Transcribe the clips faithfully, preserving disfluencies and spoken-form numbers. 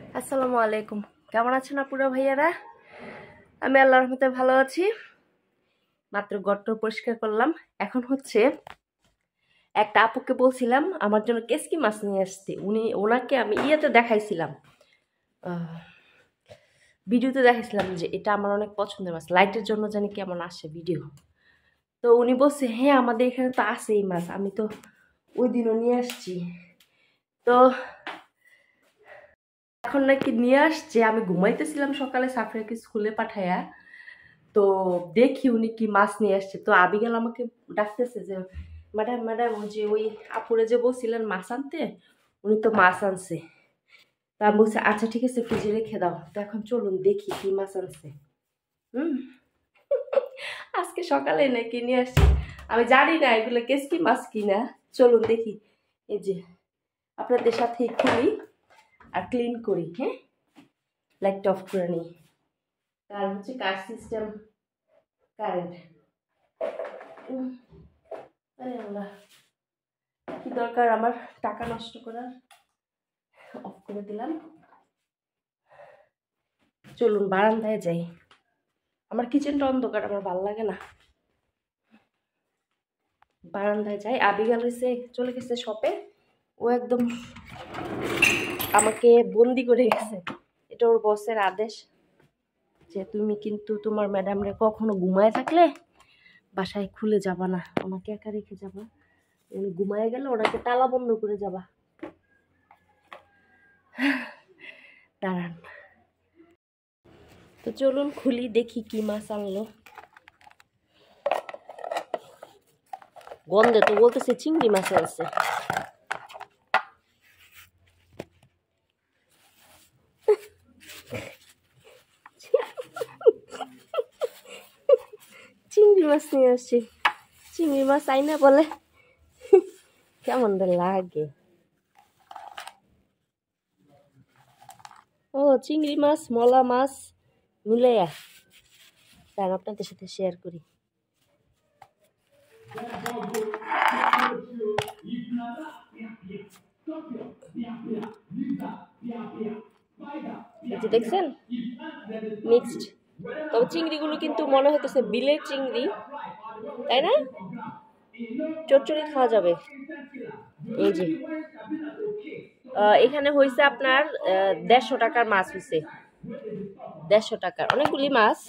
আসসালামু আলাইকুম। কেমন আছেন আপুরা ভাইয়ারা? আমি আল্লাহর রহমতে ভালো আছি। মাত্র গর্ত পরিষ্কার করলাম। এখন হচ্ছে একটা আপুকে বলছিলাম আমার জন্য কেসকি মাছ নিয়ে আসতে। উনি ওনাকে আমি ইয়েতে দেখাইছিলাম, ভিডিওতে দেখাইছিলাম যে এটা আমার অনেক পছন্দের মাছ, লাইটের জন্য জানি কেমন আসে ভিডিও। তো উনি বলছে হ্যাঁ আমাদের এখানে তো আছে এই মাছ, আমি তো ওই দিনও নিয়ে আসছি। তো এখন নাকি নিয়ে আসছে। আমি ঘুমাইতেছিলাম সকালে সাফরিয়াকে স্কুলে পাঠাইয়া, তো দেখি উনি কি মাছ নিয়ে আসছে। তো আবিগাল আমাকে ডাকতেছে যে ম্যাডাম ম্যাডাম ওই যে ওই আপুরে যে বলছিলেন মাছ আনতে, উনি তো মাছ আনছে। তা আমি বলছি আচ্ছা ঠিক আছে ফ্রিজে রেখে দাও। তো এখন চলুন দেখি কি মাছ আনছে। হুম আজকে সকালে নাকি নিয়ে আসছে, আমি জানি না এগুলো কেসকি মাছ কিনা। চলুন দেখি। এই যে আপনাদের সাথে খুলি আর ক্লিন করি। হ্যাঁ, লাইটটা অফ করে নিই। আর হচ্ছে কার সিস্টেম কারেন্ট। আরে আল্লাহ, কি দরকার আমার টাকা নষ্ট করার। অফ করে দিলাম। চলুন বারান্দায় যাই। আমার কিচেনটা অন্ধকার, আমার ভালো লাগে না। বারান্দায় যাই। আবিগাল হয়েছে চলে গেছে শপে। ও একদম আমাকে বন্দি করে গেছে। এটা ওর বসের আদেশ যে তুমি কিন্তু তোমার ম্যাডামরে কখনো ঘুমায় থাকলে বাসায় খুলে যাবা না, আমাকে একা রেখে যাবা। উনি ঘুমায় গেলে ওনাকে তালা বন্ধ করে যাবা। দাঁড়ান, তো চলুন খুলি দেখি কি মাছ আনলো। গন্ধে তো বলতেছে চিংড়ি মাছ আনছে। চিংড়ি মাছ নিয়ে আসছি। চিংড়ি মাছ আই না বলে কেমন লাগে। ও চিংড়ি মাছ মলা মাছ মিলাইয়া তার আপনাদের সাথে শেয়ার করি। এই যে দেখছেন মিক্সড। তবে চিংড়িগুলো কিন্তু মনে হতেছে বিলের চিংড়ি, তাই না? চচ্চড়ি খাওয়া যাবে। এই যে এখানে হয়েছে আপনার দেড়শো টাকার মাছ হয়েছে। দেড়শো টাকার অনেকগুলি মাছ।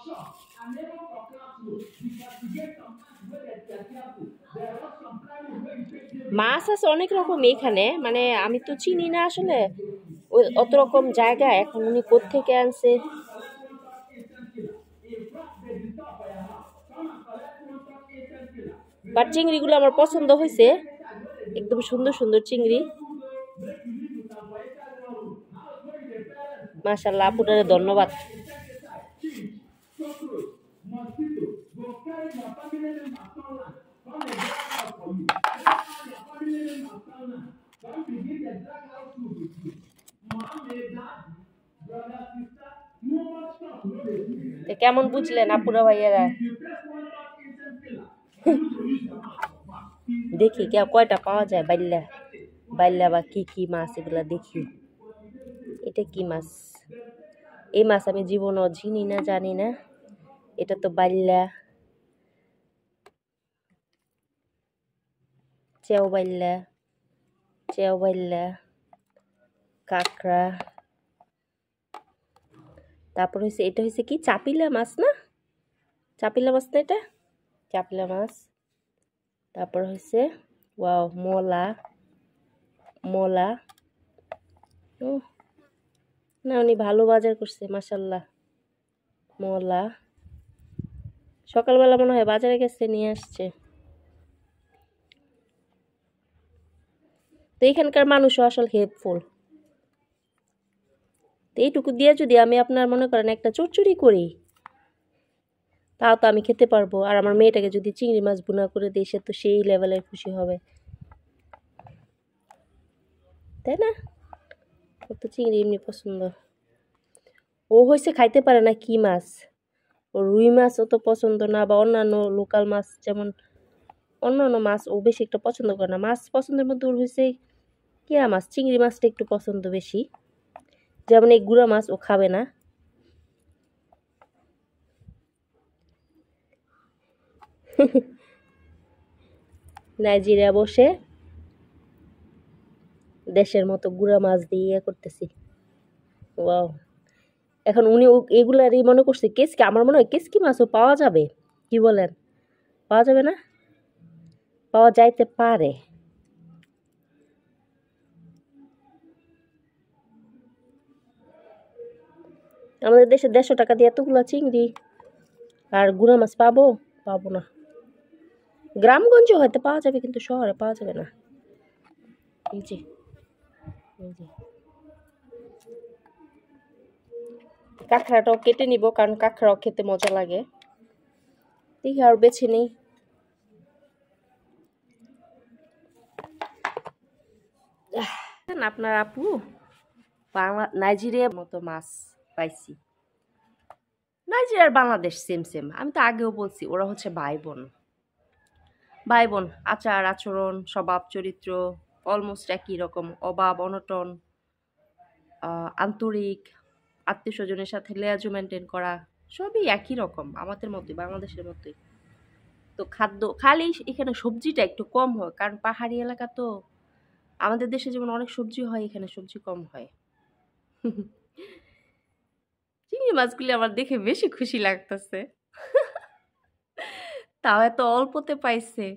মাছ আছে অনেক রকম এখানে, মানে আমি তো চিনি না আসলে ওই অত রকম জায়গা। এখন উনি কোত্থেকে আনছে। বাট চিংড়িগুলো আমার পছন্দ হয়েছে, একদম সুন্দর সুন্দর চিংড়ি। মাশাআল্লাহ, আপুটারে ধন্যবাদ। কেমন বুঝলেন আপুরা ভাইয়ারা? দেখি কে কয়টা পাওয়া যায় বাইল্লা বাইল্লা বা কি কি মাছ এগুলা দেখি। এটা কি মাছ? এই মাছ আমি জীবনও চিনি না, জানি না। এটা তো বাইল্লা, চেও বাইল্লা, চেও বাইল্লা, কাঁকড়া। তারপর হয়েছে এটা হয়েছে কি চাপিলা মাছ না? চাপিলা মাছ না এটা? চাপিলা মাছ। তারপর হয়েছে ওয়াও মলা, মলা। ও না, উনি ভালো বাজার করছে মাশাল্লাহ। মলা সকালবেলা মনে হয় বাজারে গেছে নিয়ে আসছে। তো এখানকার মানুষও আসলে হেল্পফুল। তো এইটুকু দিয়ে যদি আমি আপনার মনে করেন একটা চচ্চড়ি করি, তাও তো আমি খেতে পারবো। আর আমার মেয়েটাকে যদি চিংড়ি মাছ ভুনা করে দিই, সে তো সেই লেভেলের খুশি হবে, তাই না? ওর তো চিংড়ি এমনি পছন্দ। ও হয়েছে খাইতে পারে না কি মাছ, ও রুই মাছ ও তো পছন্দ না, বা অন্যান্য লোকাল মাছ যেমন অন্য অন্য মাছ ও বেশি একটা পছন্দ করে না। মাছ পছন্দের মধ্যে ওর হয়েছে কিয়া মাছ, চিংড়ি মাছটা একটু পছন্দ বেশি। যেমন এই গুঁড়া মাছ ও খাবে না। নাইজেরিয়া বসে দেশের মতো গুঁড়া মাছ দিয়ে ইয়ে করতেছি। ওয়াও, এখন উনি এগুলারই মনে করছে কেসকি, আমার মনে হয় কেসকি মাছও পাওয়া যাবে। কি বলেন, পাওয়া যাবে না? পাওয়া যাইতে পারে। আমাদের দেশে দেড়শো টাকা দিয়ে এতগুলো চিংড়ি আর গুঁড়া মাছ পাবো? পাবো না। গ্রামগঞ্জে হয়তো পাওয়া যাবে, কিন্তু শহরে পাওয়া যাবে না। এই যে এই যে কাঁকড়াটাও কেটে নিব, কারণ কাঁকড়াও খেতে মজা লাগে। দেখি আর বেছে নেই। আপনার আপু বাংলা নাইজেরিয়ার মতো মাছ পাইছি। নাইজেরিয়ার বাংলাদেশ সেম সেম। আমি তো আগেও বলছি ওরা হচ্ছে ভাই বোন। ভাই বোন, আচার আচরণ স্বভাব চরিত্র অলমোস্ট একই রকম। অভাব অনটন, আন্তরিক, আত্মীয় স্বজনের সাথে লেয়াজু মেনটেন করা, সবই একই রকম আমাদের মতোই, বাংলাদেশের মতোই। তো খাদ্য খালি এখানে সবজিটা একটু কম হয়, কারণ পাহাড়ি এলাকা তো। আমাদের দেশে যেমন অনেক সবজি হয়, এখানে সবজি কম হয়। চিংড়ি মাছগুলি আমার দেখে বেশি খুশি লাগতেছে। তাও এত অল্পতে পাইছে।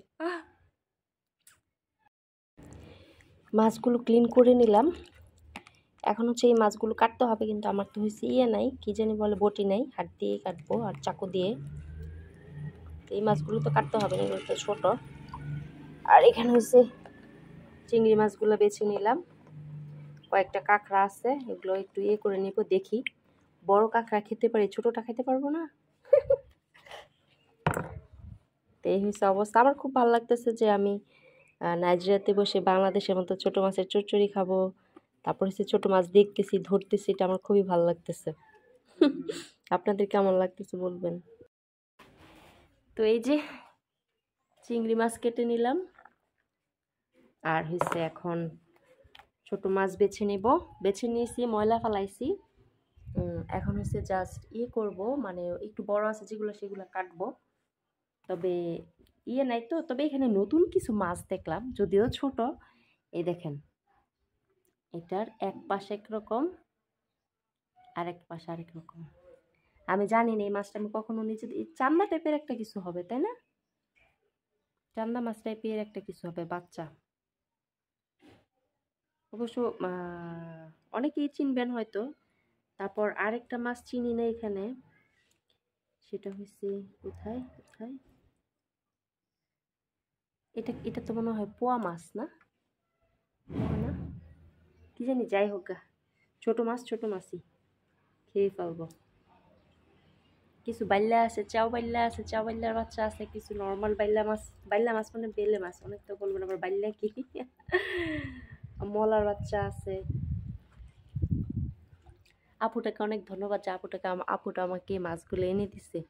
মাছগুলো ক্লিন করে নিলাম। এখন হচ্ছে এই মাছগুলো কাটতে হবে, কিন্তু আমার তো হয়েছে ইয়ে নাই, কি জানি বলে, বটি নাই, হাত দিয়ে কাটবো আর চাকু দিয়ে। এই মাছগুলো তো কাটতে হবে না, এগুলো তো ছোটো। আর এখানে হচ্ছে চিংড়ি মাছগুলো বেছে নিলাম। কয়েকটা কাঁকড়া আছে, এগুলো একটু ইয়ে করে নিব। দেখি বড় কাঁকড়া খেতে পারি, ছোটোটা খেতে পারবো না। তো এই হচ্ছে অবস্থা। আমার খুব ভালো লাগতেছে যে আমি নাইজেরিয়াতে বসে বাংলাদেশের মতো ছোট মাছের চচ্চড়ি খাবো। তারপর হচ্ছে ছোট মাছ দেখতেছি, ধরতেছি, এটা আমার খুবই ভালো লাগতেছে। আপনাদের কেমন লাগতেছে বলবেন। তো এই যে চিংড়ি মাছ কেটে নিলাম, আর হচ্ছে এখন ছোট মাছ বেছে নেব। বেছে নিয়েছি, ময়লা ফেলাইছি। এখন হচ্ছে জাস্ট ইয়ে করব, মানে একটু বড় আছে যেগুলো সেগুলো কাটবো। তবে ইয়ে নাই তো। তবে এখানে নতুন কিছু মাছ দেখলাম, যদিও ছোট। এই দেখেন, এটার এক পাশে একরকম আর এক পাশে আরেক রকম। আমি জানি না এই মাছটা, আমি কখনো নিচে, চান্দা টাইপের একটা কিছু হবে তাই না? চান্দা মাছ টাইপের একটা কিছু হবে, বাচ্চা। অবশ্য অনেকেই চিনবেন হয়তো। তারপর আরেকটা মাছ চিনি না এখানে, সেটা হচ্ছে কোথায় কোথায় এটা এটা তো মনে হয় পোয়া মাছ না, না কি জানি, যাই হোক গা, ছোট মাছ ছোট মাছই খেয়ে ফেলবো। কিছু বাইল্লা আছে, চাও বাইল্লা আছে, চাও বাইল্লার বাচ্চা আছে, কিছু নর্মাল বাইল্লা মাছ। বাইল্লা মাছ মানে বেলে মাছ, অনেক তো বলবেন আবার বাইল্লা কি। মলার বাচ্চা আছে। আপুটাকে অনেক ধন্যবাদ যে আপুটাকে আপুটা আমাকে মাছগুলো এনে দিছে।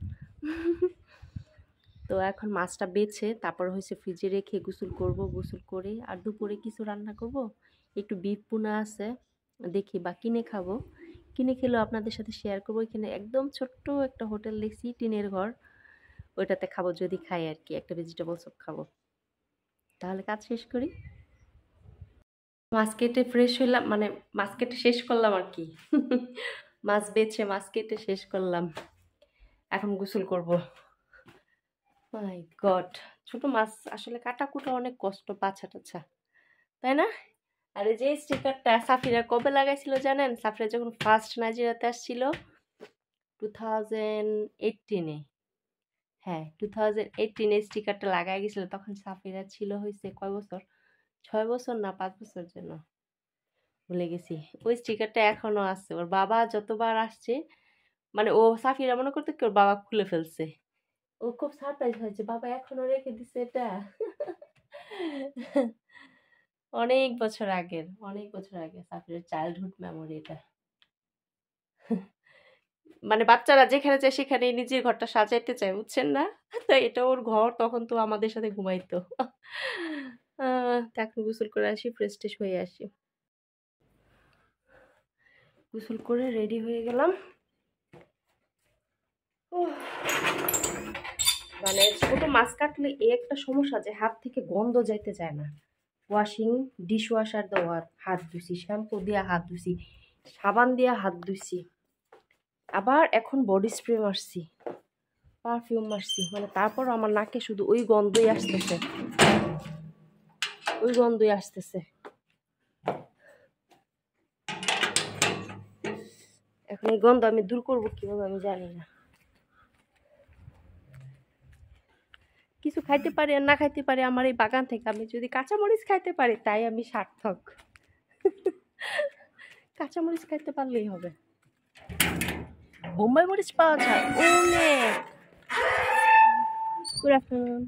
তো এখন মাছটা বেছে তারপর হচ্ছে ফ্রিজে রেখে গোসল করব। গোসল করে আর দুপুরে কিছু রান্না করব। একটু বিফ পোনা আছে, দেখি বা কিনে খাবো। কিনে খেলেও আপনাদের সাথে শেয়ার করবো। এখানে একদম ছোট্ট একটা হোটেল দেখছি, টিনের ঘর, ওইটাতে খাবো যদি খাই আর কি। একটা ভেজিটেবল স্যুপ খাবো। তাহলে কাজ শেষ করি। মাছ কেটে ফ্রেশ হইলাম, মানে মাছ কেটে শেষ করলাম আর কি। মাছ বেছে মাছ কেটে শেষ করলাম, এখন গোসল করব। মাই গড, ছোট মাছ আসলে কাটা কুটা অনেক কষ্ট, বাছা টাছা, তাই না? আর এই যে স্টিকারটা সাফিরা কবে লাগাইছিল জানেন? সাফিরা যখন ফার্স্ট নাইজেরিয়াতে আসছিল টু থাউজেন্ড এইটিনে, হ্যাঁ টু থাউজেন্ড এইটিনে স্টিকারটা লাগাই গেছিল। তখন সাফিরা ছিল হয়েছে কয় বছর, ছয় বছর না পাঁচ বছর যেন, ভুলে গেছি। ওই স্টিকারটা এখনো আছে। ওর বাবা যতবার আসছে, মানে ও সাফিরা মনে করতে কি ওর বাবা খুলে ফেলছে। ও খুব সারপ্রাইজ হয়েছে, বাবা এখনো রেখে দিছে এটা। অনেক বছর আগের, অনেক বছর আগে সাফিরের চাইল্ডহুড মেমোরি এটা। মানে বাচ্চারা যেখানে যায় সেখানে নিজের ঘরটা সাজাইতে চায়, বুঝছেন না? তো এটা ওর ঘর, তখন তো আমাদের সাথে ঘুমাইতো। আহ এখন গোসল করে আসি, ফ্রেশ ট্রেশ হয়ে আসি। গোসল করে রেডি হয়ে গেলাম। মানে ছোট মাছ কাটলে এই একটা সমস্যা যে হাত থেকে গন্ধ যাইতে চায় না। ওয়াশিং ডিশ ওয়াশার দেওয়ার হাত ধুইছি, শ্যাম্পু দিয়া হাত ধুইছি, সাবান দিয়া হাত ধুইছি, আবার এখন বডি স্প্রে মারছি, পারফিউম মারছি, মানে তারপর আমার নাকে শুধু ওই গন্ধই আসতেছে, ওই গন্ধই আসতেছে। এখন এই গন্ধ আমি দূর করবো কিভাবে আমি জানি না। কিছু খাইতে পারি আর না খাইতে পারি আমার এই বাগান থেকে, আমি যদি কাঁচামরিচ খাইতে পারি তাই আমি সার্থক। কাঁচামরিচ খাইতে পারলেই হবে। বোম্বাই মরিচ পাওয়া যায় অনেক। Good afternoon.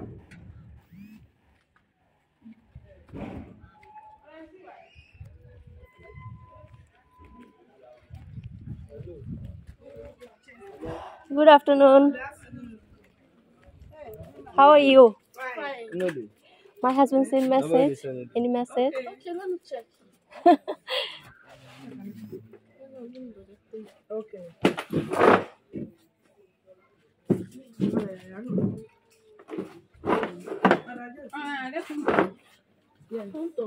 Good afternoon. How are you? Fine. My husband sent message. Any message? Okay, let me check. Okay. Ah, that's yeah. Punto.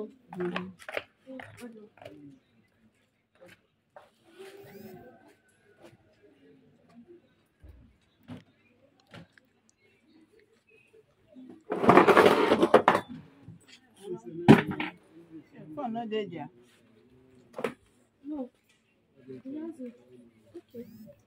Phone not dead yet. No. Okay.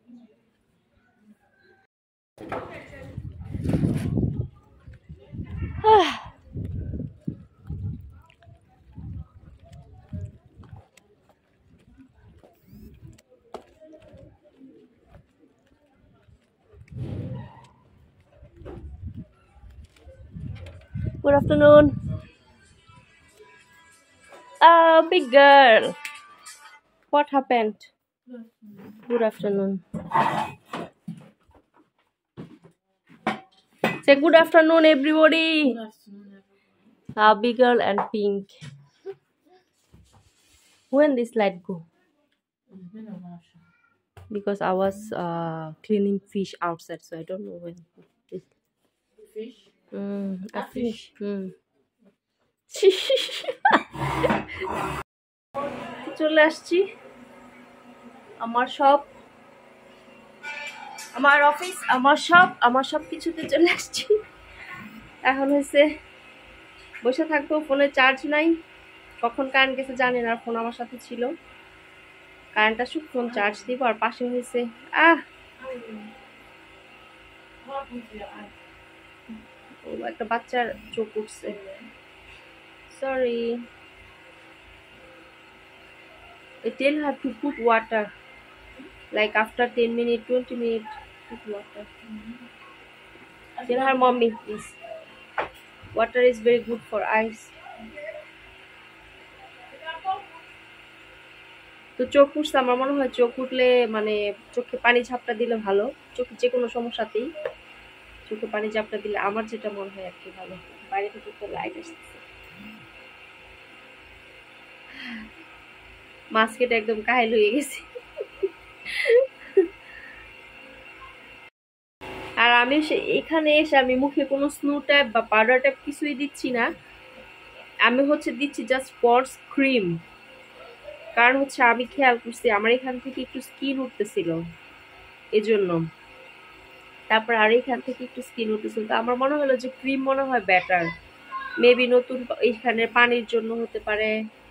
Good afternoon. Oh, big girl. What happened? Good afternoon. Say good afternoon, everybody. Good afternoon, everyone. Uh, big girl and pink. When this light go? It's been a while. Sha. Because I was uh, cleaning fish outside, so I don't know when. This. Fish? Mm, I Ah, finish. Mm. চলে আসছি আমার সব, আমার office, আমার সব, আমার সব কিছুতে চলে আসছি। এখন হয়েছে বসে থাকবো, ফোনে চার্জ নাই, কখন কারেন্ট গেছে জানি না, ফোন আমার সাথে ছিল, কারেন্ট আসুক ফোন চার্জ দিব। আর পাশে হয়েছে আহ ও একটা বাচ্চার চোখ উঠছে, sorry. I tell her to put water, like after ten minutes, twenty minutes, put water. Mm-hmm. Tell her mommy, please. Water is very good for eyes. তো চোখ উঠছে, আমার মনে হয় চোখ উঠলে মানে চোখে পানি ঝাপটা দিলে ভালো, চোখে যে কোনো সমস্যাতেই চোখে পানি ঝাপটা দিলে আমার যেটা মনে হয় আর কি ভালো। বাইরে থেকে তো লাইট আসতেছে, মাস্কেটা একদম কাহিল হয়ে গেছে। আর আমি এখানে এসে আমি মুখে কোনো স্নো ট্যাপ বা পাউডার ট্যাপ কিছুই দিচ্ছি না, আমি হচ্ছে দিচ্ছি জাস্ট পরস ক্রিম। কারণ হচ্ছে আমি খেয়াল করছি আমার এখান থেকে একটু স্কিন উঠতেছিল এজন্য, তারপর আর এখান থেকে একটু স্কিন উঠতেছিল, তো আমার মনে হলো যে ক্রিম মনে হয় বেটার, মেবি নতুন এখানে পানির জন্য হতে পারে,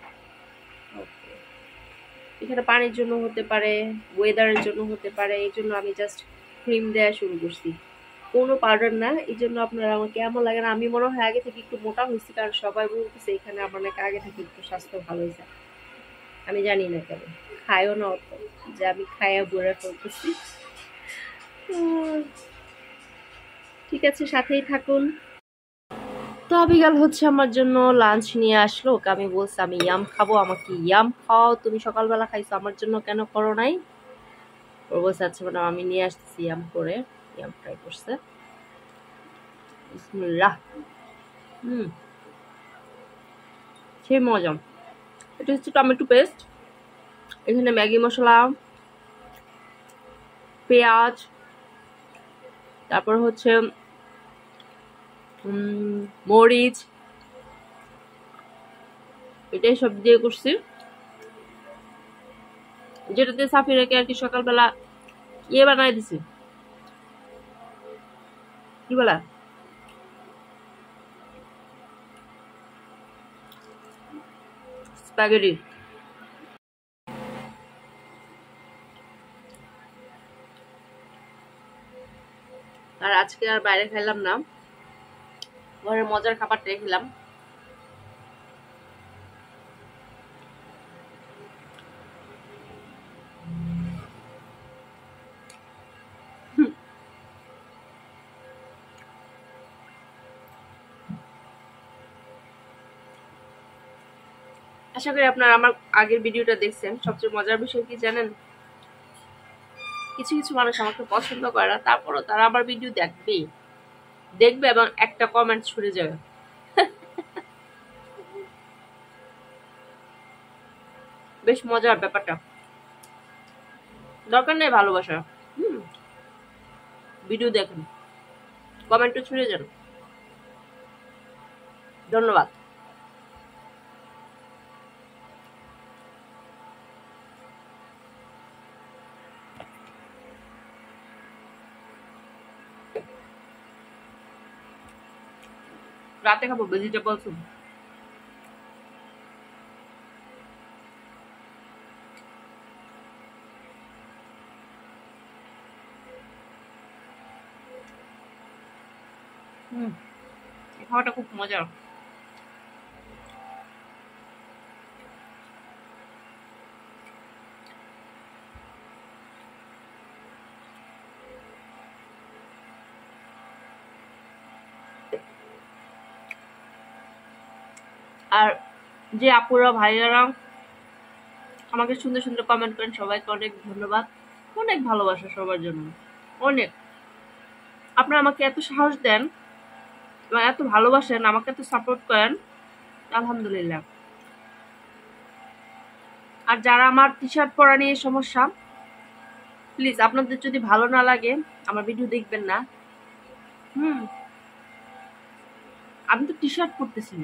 এখানে পানির জন্য হতে পারে, ওয়েদারের জন্য হতে পারে, এই জন্য আমি জাস্ট ক্রিম দেওয়া শুরু করছি, কোনো পাউডার না। এই জন্য আপনারা আমার কেমন লাগে না, আমি মনে হয় আগে থেকে একটু মোটা হয়েছি, কারণ সবাই বলতেছে এখানে আমার নাকি আগে থেকে একটু স্বাস্থ্য ভালো হয়েছে, আমি জানি না কেন, খাইও না অত যে আমি খাইয়া বলে ফেলতেছি। ঠিক আছে, সাথেই থাকুন। তো আবিগাল হচ্ছে আমার জন্য লাঞ্চ নিয়ে আসলো, ওকে আমি বলছি আমি ইয়াম খাবো, আমাকে ইয়াম খাও, তুমি সকালবেলা খাইছো আমার জন্য কেন করো নাই? ও বলছে আচ্ছা ম্যাডাম আমি নিয়ে আসতেছি ইয়াম করে, ইয়াম ফ্রাই করছে। বিসমিল্লাহ। হুম, সেই মজা। এটা হচ্ছে টমেটো পেস্ট, এখানে ম্যাগি মশলা, পেঁয়াজ, তারপর হচ্ছে মরিচ, এটাই সব দিয়ে করছি, যেটাতে সাফিরাকে আর কি সকালবেলা ইয়ে বানাই দিছি, কি বলা, স্প্যাগেটি। আর আজকে আর বাইরে খাইলাম না, ঘরের মজার খাবারটাই খেলাম। আশা করি আপনারা আমার আগের ভিডিওটা দেখছেন। সবচেয়ে মজার বিষয় কি জানেন, কিছু কিছু মানুষ আমাকে পছন্দ করে না, তারপরও তারা আমার ভিডিও দেখবে দেখবে এবং একটা কমেন্ট ছুড়ে যাবে। বেশ মজার ব্যাপারটা, দরকার নেই ভালোবাসা, হুম ভিডিও দেখেন, কমেন্টও ছুড়ে যান। ধন্যবাদ। রাতে খাবো ভেজিটেবল স্যুপ। হুম এই খাওয়াটা খুব মজার। আর যে আপুরা ভাইয়ারা আমাকে সুন্দর সুন্দর কমেন্ট করেন, সবাইকে অনেক ধন্যবাদ, অনেক ভালোবাসা সবার জন্য, অনেক। আপনারা আমাকে এত সাহস দেন, এত ভালোবাসেন, আমাকে এত সাপোর্ট করেন, আলহামদুলিল্লাহ। আর যারা আমার টি শার্ট পরা নিয়ে সমস্যা, প্লিজ আপনাদের যদি ভালো না লাগে আমার ভিডিও দেখবেন না। হুম আমি তো টি শার্ট পরতেছি,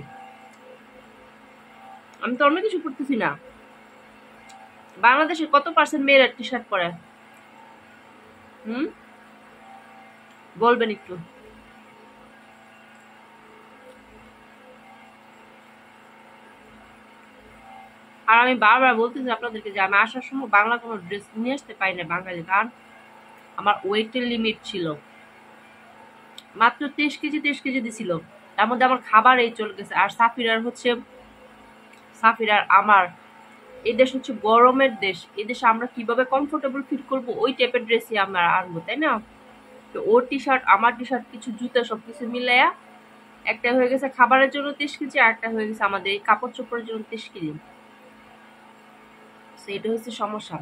আমি তো অন্য কিছু পরতেছি না। বাংলাদেশে কত পার্সেন্ট মেয়েরা টি শার্ট পরে? হুম বলবেন একটু। আর আমি বারবার বলতেছি আপনাদেরকে যে আমি আসার সময় বাংলা কোনো ড্রেস নিয়ে আসতে পারি না বাঙালি, কারণ আমার ওয়েটের লিমিট ছিল মাত্র তেইশ কেজি তেইশ কেজি দিছিল, তার মধ্যে আমার খাবার এই চলে গেছে। আর সাফিরার হচ্ছে সাফিরার আমার এই দেশ হচ্ছে গরমের দেশ, এই দেশে আমরা কিভাবে কমফোর্টেবল ফিল করব ওই টাইপের ড্রেসই আমরা আনবো, তাই না? তো ওর টি শার্ট আমার টি শার্ট কিছু জুতা সবকিছু মিলাইয়া একটা হয়ে গেছে খাবারের জন্য তেইশ কেজি, আর একটা হয়ে গেছে আমাদের এই কাপড় চোপড়ের জন্য তেইশ কেজি। এটা হচ্ছে সমস্যা।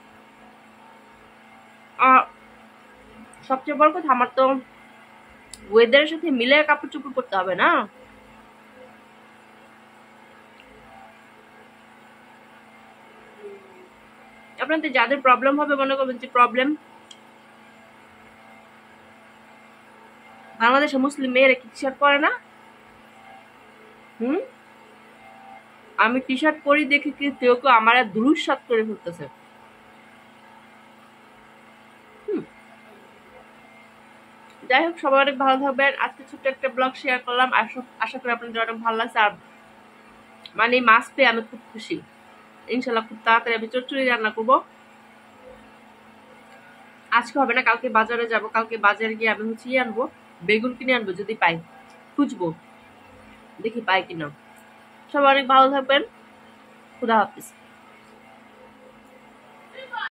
আর সবচেয়ে বড় কথা, আমার তো ওয়েদারের সাথে মিলে কাপড় চোপড় করতে হবে না। আপনাদের যাদের প্রবলেম হবে, মনে করবেন যে প্রবলেম বাংলাদেশে মুসলিম মেয়েরা কি টি শার্ট পরে না? হুম আমি টি শার্ট পরি দেখে কি কেউ কেউ আমার দুরুৎসাত করে ফেলতেছে। যাই হোক, সবাই অনেক ভালো থাকবেন। আজকে ছোট্ট একটা ব্লগ শেয়ার করলাম, আশা করি আপনাদের অনেক ভালো লাগছে। আর মানে মাছ পেয়ে আমি খুব খুশি, ইনশাল্লাহ খুব তাড়াতাড়ি আমি চচ্চড়ি রান্না করবো। আজকে হবে না, কালকে বাজারে যাব, কালকে বাজারে গিয়ে আমি হচ্ছে ইয়ে আনবো, বেগুন কিনে আনবো, যদি পাই, খুঁজবো, দেখি পাই কিনা। সবাই অনেক ভালো থাকবেন, খুদা হাফিজ।